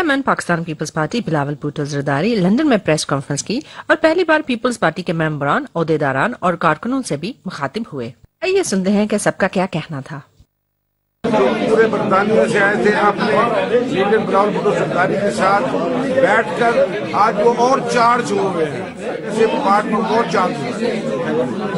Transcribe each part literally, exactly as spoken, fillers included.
Chairman Pakistan Peoples Party Bilawal Bhutto Zardari London میں press conference کی اور پہلی بار پیپلز پارٹی کے ممبران، عہدیداران اور کارکنوں سے بھی مخاطب ہوئے۔ آئیے سنتے ہیں کہ سب کا کیا کہنا تھا۔ پورے برطانیہ سے آئے تھے اپنے لیڈر بلاول بھٹو زرداری کے ساتھ بیٹھ کر، آج وہ اور چارج ہو گئے ہیں، اسے پارٹی کو اور چارج ہو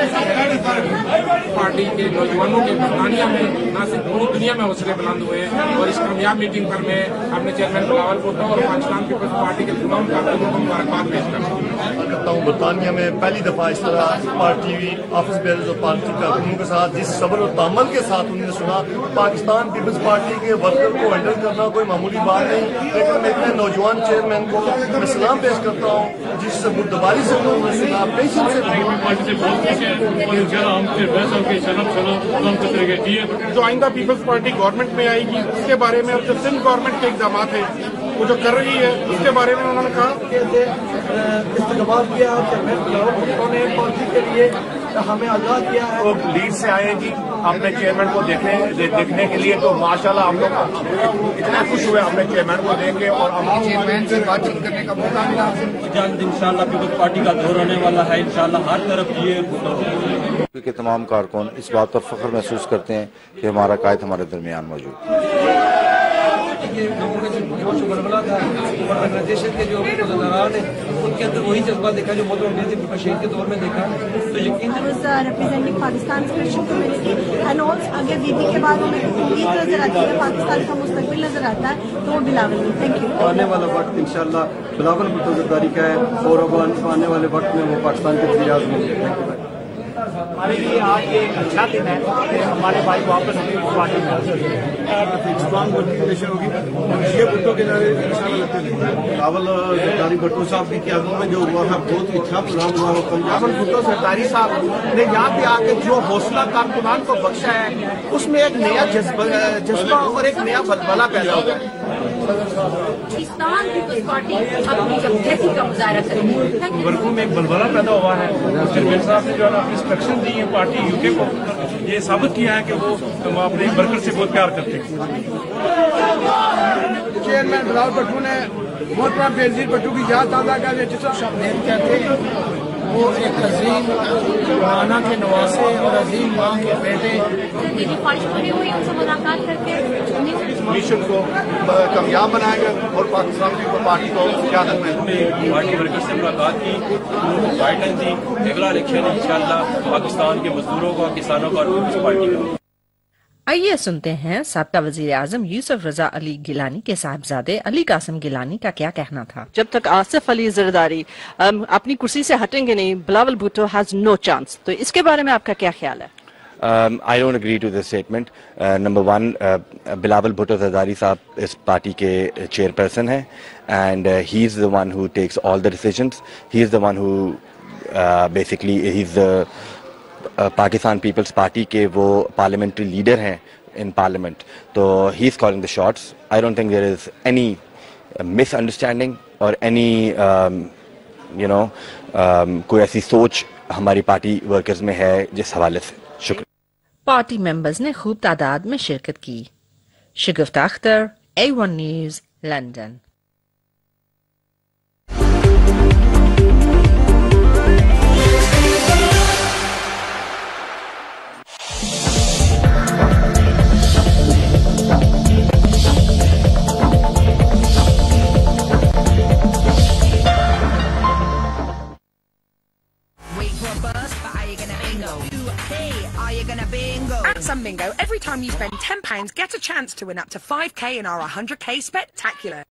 پارٹی کے نوجوانوں کے برطانیہ میں نہ صرف پوری دنیا میں حوصلے بلند ہوئے اور اس کامیاب میٹنگ پر میں اپنے چیئرمین بلاول بھٹو اور پاکستان پیپلز پارٹی کے تمام کارکنوں کو مبارکباد پیش کرتا ہوں۔ برطانیہ میں پہلی دفعہ اس طرح پارٹی آفس بیئرز اور پارٹی کارکنوں کے ساتھ جس صبر و تحمل کے ساتھ انہوں نے سنا، پاکستان پیپلز پارٹی کے ورکر کو ہینڈل کرنا کوئی معمولی بات نہیں، لیکن میں اتنے نوجوان چیئرمین کو میں سلام پیش کرتا ہوں جس سے بردباری سے انہوں نے سنا، پیشنس سے جو آئندہ پیپلز پارٹی گورنمنٹ میں آئے گی اس کے بارے میں، اور جو سندھ گورنمنٹ کے اقدامات ہیں وہ جو کر رہی ہے اس کے بارے میں انہوں نے کہا کہ استقبال کیا نے پارٹی کے لیے ہمیں آگاہ کیا ہے۔ وہ لیڈ سے آئے ہیں جی اپنے چیئرمین کو دیکھنے دیکھنے کے لیے، تو ماشاءاللہ ہم لوگ اتنا خوش ہوئے اپنے چیئرمین کو دیکھ کے، اور ہم چیئرمین سے بات چیت کرنے کا موقع ملا۔ جلد انشاءاللہ پیپلز پارٹی کا دور ہونے والا ہے، انشاءاللہ ہر طرف یہ کے تمام کارکن اس بات پر فخر محسوس کرتے ہیں کہ ہمارا قائد ہمارے درمیان موجود ہے۔ لوگوں کا جوش و بلبلہ تھا، آرگنائزیشن کے جو عہدیداران ہیں ان کے اندر وہی جذبہ دیکھا جو مولانا میرزا بشیر کے دور میں دیکھا، تو یقیناً representing Pakistan special community and also اگر بی بی کے بعد ہمیں امید نظر آتی ہے، پاکستان کا مستقبل نظر آتا ہے تو وہ بلاول ہے۔ Thank you. آنے والا وقت انشاءاللہ بلاول بھٹو زرداری کا ہے، اور اب آنے والے وقت میں وہ پاکستان کے وزیر اعظم ہوں گے۔ ہمارے لیے آج یہ ایک اچھا دن ہے کہ ہمارے بھائی واپس پارٹی میں اسٹرانگ موٹیویشن ہوگی یہ بھٹو کے بلاول زرداری بھٹو صاحب کی قیادت میں جو ہوا ہے بہت ہی اچھا پروگرام ہوا ہے۔ بلاول بھٹو زرداری صاحب نے یہاں پہ آ کے جو حوصلہ کارکنان کو بخشا ہے اس میں ایک نیا جذبہ اور ایک نیا بلبلہ پیدا ہوا ہے۔ پاکستان پیپلز پارٹی اپنی جمہوریت کا مظاہرہ کرے گی۔ ورکروں میں ایک بلبلہ پیدا ہوا ہے۔ چیئرمین صاحب نے جو ہے اپنی انسٹرکشن دی ہے پارٹی یو کے کو، یہ ثابت کیا ہے کہ وہ اپنے ورکر سے بہت پیار کرتے ہیں۔ چیئرمین بلاول بھٹو نے محترم بے نظیر بھٹو کی یاد تازہ کر دی، جس شبنیم کہتے ہیں وہ ایک عظیم رانا کے نواسے اور عظیم ماں کے بیٹے میری خواہش پوری ہوئی ان سے ملاقات کر کے مشن کو کامیاب بنائیں گے اور پاکستان پیپلز پارٹی کو قیادت میں پارٹی ورکر سے ملاقات کی، گائیڈنس دی، اگلا الیکشن انشاءاللہ پاکستان کے مزدوروں کا، کسانوں کا اور پیپلز پارٹی کا۔ آئیے سنتے ہیں سابقہ وزیر اعظم یوسف رضا علی گیلانی کے صاحبزادے علی قاسم گیلانی کا کیا کہنا تھا۔ جب تک آصف علی زرداری اپنی کرسی سے ہٹیں گے نہیں، Bilawal Bhutto has no chance, تو اس کے بارے میں آپ کا کیا خیال ہے؟ Um, I don't agree to this statement. Uh, number one, uh, Bilawal Bhutto Zardari صاحب اس پارٹی کے چیئر پرسن ہیں and uh, he is the one who takes all the decisions. He is the one who uh, basically he's the uh, Pakistan People's Party کے وہ parliamentary leader ہیں in parliament. تو he is calling the shots. I don't think there is any uh, misunderstanding or any um, you know um, کوئی ایسی سوچ ہماری party workers میں ہے جس حوالے سے۔ شکریہ۔ پارٹی ممبرز نے خوب تعداد میں شرکت کی۔ Shagufta Akhtar, A One News, London. At Sun Bingo, every time you spend ten pounds, get a chance to win up to five K in our one hundred K Spectacular.